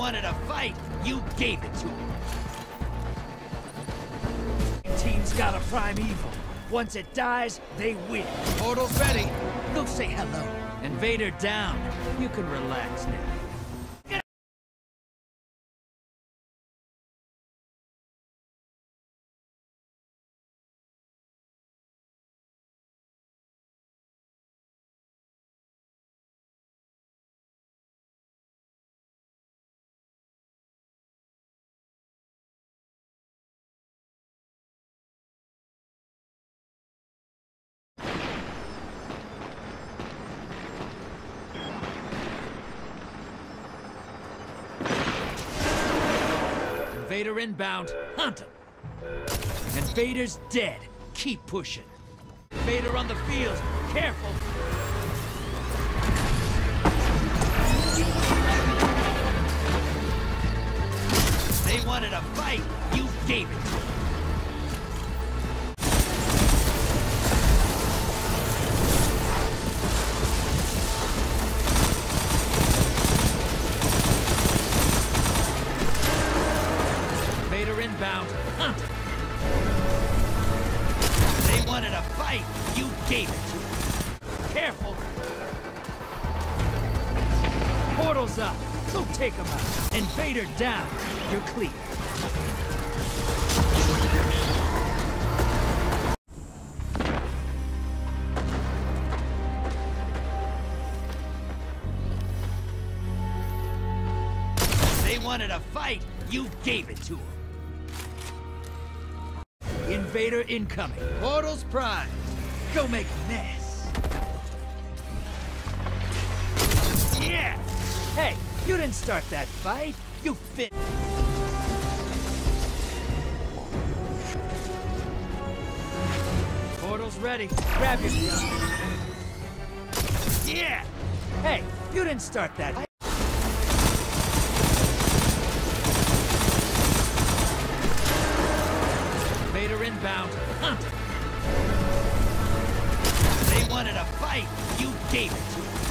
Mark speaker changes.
Speaker 1: wanted a fight, you gave it to them. Team's got a primeval. Once it dies, they win.
Speaker 2: Portal's ready.
Speaker 1: Go say hello. Invader down. You can relax now. Invader inbound. Hunt him. Invader's dead. Keep pushing. Invader on the field. Careful. They wanted a fight. You gave it to them. Inbound. Hunt. They wanted a fight. You gave it to them. Careful. Portal's up. Go take him out. Invader down. You're clear. They wanted a fight. You gave it to them. Invader incoming. Portal's prime. Go make a mess. Yeah! Hey, you didn't start that fight. You fit. Portal's ready. Grab your gun. Yeah! Hey, you didn't start that fight. Inbound. Hunt. They wanted a fight. You gave it to them.